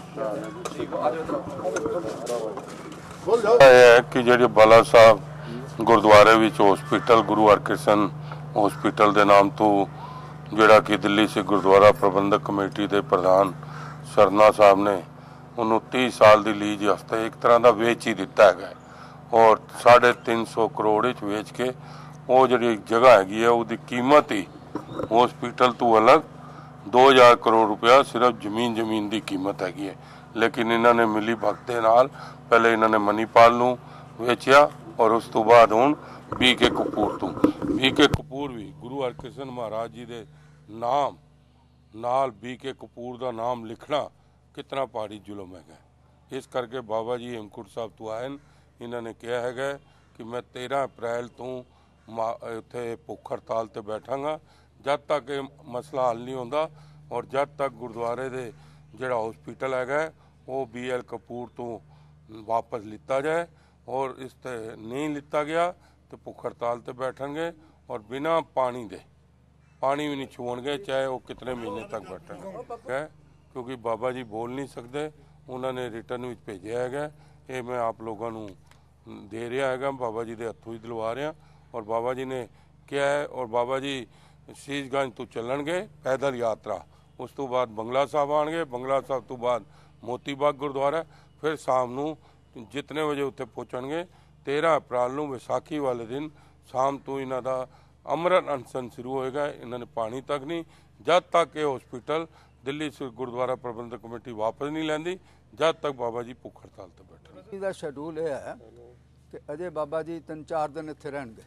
है कि जी बाला साहब गुरुद्वारे हॉस्पिटल गुरु हरकृष्ण हॉस्पिटल के नाम तो जोड़ा कि दिल्ली से गुरुद्वारा प्रबंधक कमेटी के प्रधान सरना साहब ने उन्होंने 30 साल की लीज वास्ते एक तरह का वेच ही दिता है और 350 करोड़ वेच के वो जी जगह हैगी है उसकी कीमत ही हॉस्पिटल तो अलग 2000 करोड़ रुपया सिर्फ जमीन की कीमत हैगी है। लेकिन इन्होंने मिली भगत के नाल पहले इन्होंने मनीपाल नूं वेचिया और उस तो बाद हुण BK कपूर तो BK कपूर भी गुरु हरकृष्ण महाराज जी के नाम नाल BK कपूर का नाम लिखना कितना पहाड़ी जुलम है। इस करके बाबा जी हेमकुंट साहब तो आए इन्होंने कहा है कि मैं 13 अप्रैल तो उत्थे भुख हड़ताल ते बैठांगा जब तक ये मसला हल नहीं होता और जब तक गुरुद्वारे दे जिहड़ा हॉस्पिटल है वो BL कपूर तो वापस लिता जाए और इस ते नहीं लिता गया तो भुख हड़ताल ते बैठेंगे और बिना पानी दे पानी भी नहीं छुअणगे चाहे वो कितने महीने तक बैठेंगे क्योंकि बाबा जी बोल नहीं सकते उन्होंने रिटर्न में भेजा है ये मैं आप लोगों को दे रहा है बाबा जी के हथों ही दिलवा रहा और बाबा जी ने क्या है और बाबा जी शीशगंज तो चलणगे पैदल यात्रा उस तो बाद बंगला साहब आएंगे बंगला साहब तो बाद मोती बाग गुरुद्वारा फिर शाम को जितने बजे उत्थे पहुँचणगे 13 अप्रैल को विसाखी वाले दिन शाम तो इन्हों का अमृत अनशन शुरू होएगा। इन्होंने पानी तक नहीं जब तक ये हॉस्पिटल दिल्ली से गुरुद्वारा प्रबंधक कमेटी वापस नहीं लैंदी जब तक बाबा जी भुख हड़ताल पर बैठे। इसका शेड्यूल यह है कि अजय बाबा जी 3-4 दिन इत्थे रहणगे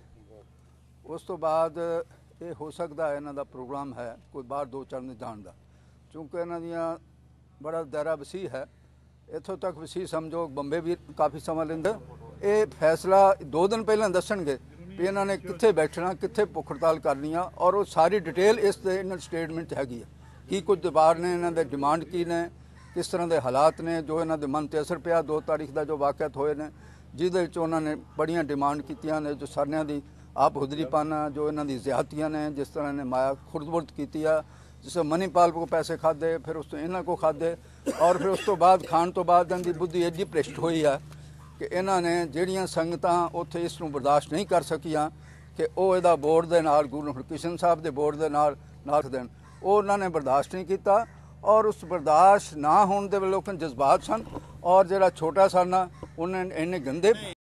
उस तो बाद ये हो सकता है इन्हों का प्रोग्राम है कोई बाहर 2-4 दिन जाने का चूँकि इन्हों दियाँ बड़ा दायरा वसी है इतों तक वसी समझो बंबे भी काफ़ी समय लेंदे ये फैसला 2 दिन पहले दसणगे भी इन्होंने कित्थे बैठना कित्थे भुख हड़ताल करनी है और वो सारी डिटेल इस स्टेटमेंट हैगी है की कुछ दबार ने इन्हों के डिमांड की ने किस तरह के हालात ने जो इन्हों के मन ते असर पिया 2 तारीख का जो वाक़यात होए ने जिहदे विच उन्होंने बड़ियां डिमांड कीतियां ने जो सारियां दी आप हुदरीपन जो इन्हों की ज्यादतियां ने जिस तरह ने माया खुरदबुर्द की जिस मनीपाल को पैसे खाधे फिर उस तो इन्हों को खाधे और फिर उस तो बाद खाण तो बाद इनकी बुद्धि एडी भ्रिष्ट हुई है कि इन्होंने जिहड़ियां संगतां उत्थे इस नूं बर्दाश्त नहीं कर सकियां कि वो इहदा बोर्ड दे नाल गुरु हरकृष्ण साहब के बोर्ड के नाल देन वो उन्होंने बर्दाश्त नहीं किया और उस बर्दाश्त ना होने के लोगों जज्बात सन और जिहड़ा छोटा सा उन्हें इन्ने गंदे